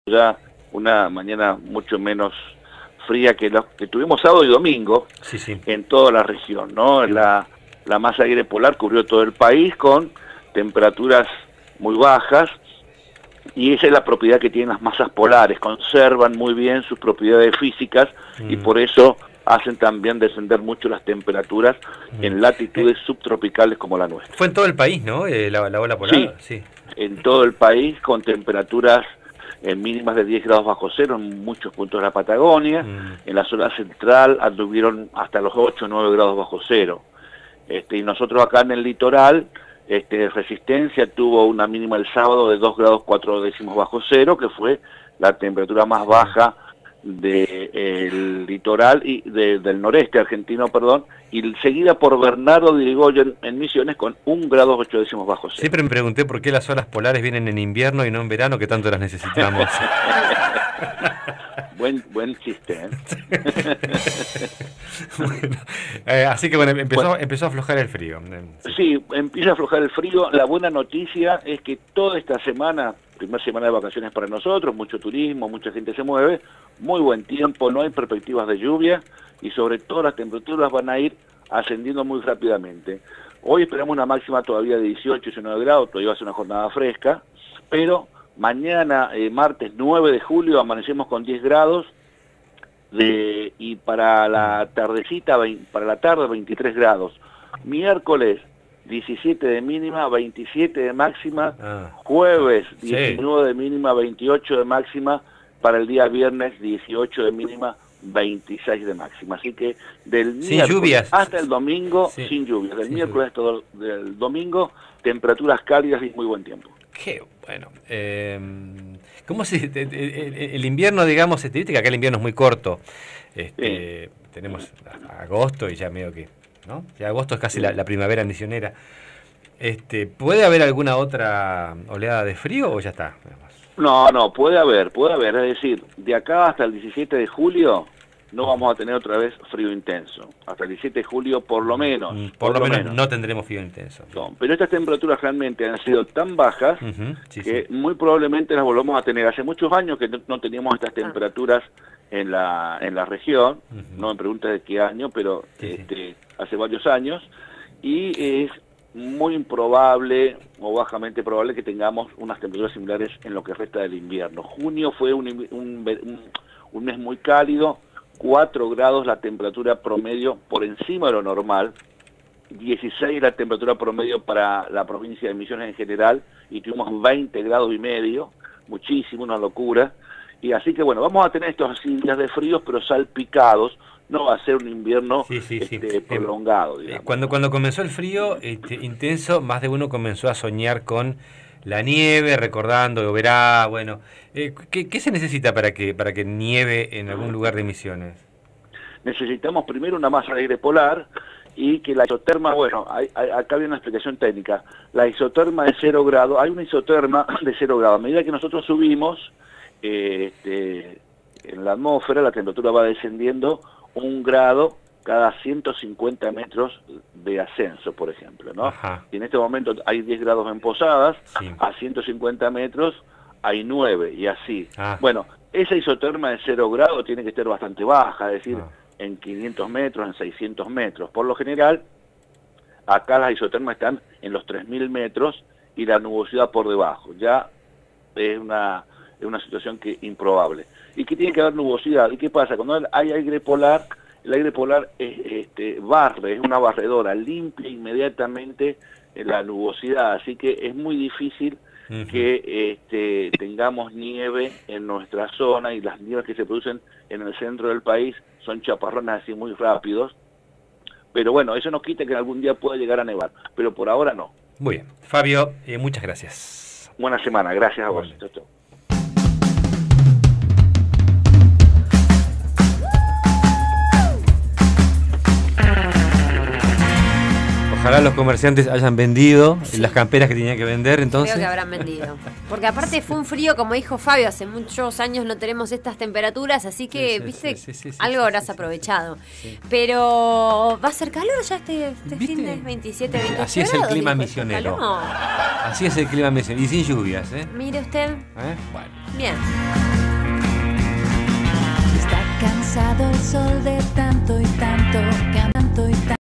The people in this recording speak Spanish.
ya una mañana mucho menos fría que los que tuvimos sábado y domingo en toda la región, ¿no? La masa de aire polar cubrió todo el país con temperaturas muy bajas, y esa es la propiedad que tienen las masas polares, conservan muy bien sus propiedades físicas y por eso hacen también descender mucho las temperaturas en latitudes subtropicales como la nuestra. Fue en todo el país, ¿no? La ola polar. Sí, en todo el país, con temperaturas mínimas de 10 grados bajo cero en muchos puntos de la Patagonia. En la zona central anduvieron hasta los 8 o 9 grados bajo cero. Y nosotros acá en el litoral, Resistencia tuvo una mínima el sábado de 2 grados 4 décimos bajo cero, que fue la temperatura más baja del litoral y del noreste argentino, perdón, y seguida por Bernardo de Irigoyen en Misiones con 1 grado 8 décimos bajo cero. Siempre me pregunté por qué las olas polares vienen en invierno y no en verano, que tanto las necesitamos. Buen chiste, ¿eh? Bueno, así que bueno, empezó a aflojar el frío. Sí, empieza a aflojar el frío. La buena noticia es que toda esta semana, primera semana de vacaciones para nosotros, mucho turismo, mucha gente se mueve, muy buen tiempo, no hay perspectivas de lluvia y sobre todo las temperaturas van a ir ascendiendo muy rápidamente. Hoy esperamos una máxima todavía de 18, 19 grados, todavía va a ser una jornada fresca, pero mañana, martes 9 de julio, amanecemos con 10 grados y para la tardecita, para la tarde 23 grados. Miércoles 17 de mínima, 27 de máxima. Jueves 19 de mínima, 28 de máxima. Para el día viernes 18 de mínima, 26 de máxima. Así que del miércoles hasta el domingo, sin lluvias. Del miércoles hasta el domingo, temperaturas cálidas y muy buen tiempo. Qué bueno. ¿Cómo se el invierno, digamos, viste que acá el invierno es muy corto? Tenemos agosto y ya medio que, ¿no? Ya agosto es casi la primavera misionera. ¿Puede haber alguna otra oleada de frío o ya está? No, puede haber. Es decir, de acá hasta el 17 de julio no vamos a tener otra vez frío intenso. Hasta el 17 de julio por lo menos. Por lo menos no tendremos frío intenso. No, pero estas temperaturas realmente han sido tan bajas que muy probablemente las volvamos a tener. Hace muchos años que no teníamos estas temperaturas en la región. No me preguntes de qué año, pero hace varios años. Y es muy improbable o bajamente probable que tengamos unas temperaturas similares en lo que resta del invierno. Junio fue un mes muy cálido, 4 grados la temperatura promedio por encima de lo normal, 16 la temperatura promedio para la provincia de Misiones en general, y tuvimos 20 grados y medio, muchísimo, una locura. Y así que bueno, vamos a tener estos días de fríos, pero salpicados. No va a ser un invierno prolongado, digamos. Cuando comenzó el frío intenso, más de uno comenzó a soñar con la nieve, recordando, verá, bueno. ¿Qué se necesita para que nieve en algún lugar de Misiones? Necesitamos primero una masa de aire polar y que la isoterma, bueno, acá hay una explicación técnica. La isoterma de 0 grados, hay una isoterma de 0 grados. A medida que nosotros subimos en la atmósfera, la temperatura va descendiendo 1 grado cada 150 metros de ascenso, por ejemplo, ¿no? Y en este momento hay 10 grados en Posadas, a 150 metros hay 9, y así. Bueno, esa isoterma de 0 grados tiene que estar bastante baja, es decir, en 500 metros, en 600 metros. Por lo general, acá las isotermas están en los 3000 metros y la nubosidad por debajo. Ya es una situación improbable. ¿Y qué tiene que haber nubosidad? ¿Y qué pasa? Cuando hay aire polar, el aire polar barre, es una barredora, limpia inmediatamente la nubosidad, así que es muy difícil que tengamos nieve en nuestra zona, y las nieves que se producen en el centro del país son chaparrones así muy rápidos, pero bueno, eso no quita que algún día pueda llegar a nevar, pero por ahora no. Muy bien, Fabio, muchas gracias. Buena semana, gracias a vos. Chau. Ojalá los comerciantes hayan vendido las camperas que tenían que vender, entonces. Creo que habrán vendido. Porque aparte fue un frío, como dijo Fabio, hace muchos años no tenemos estas temperaturas, así que, algo habrás aprovechado. Pero va a ser calor ya este fin de 27, 28 Así es el clima misionero. Así es el clima misionero. Y sin lluvias, ¿eh? Mire usted. Bueno. Bien.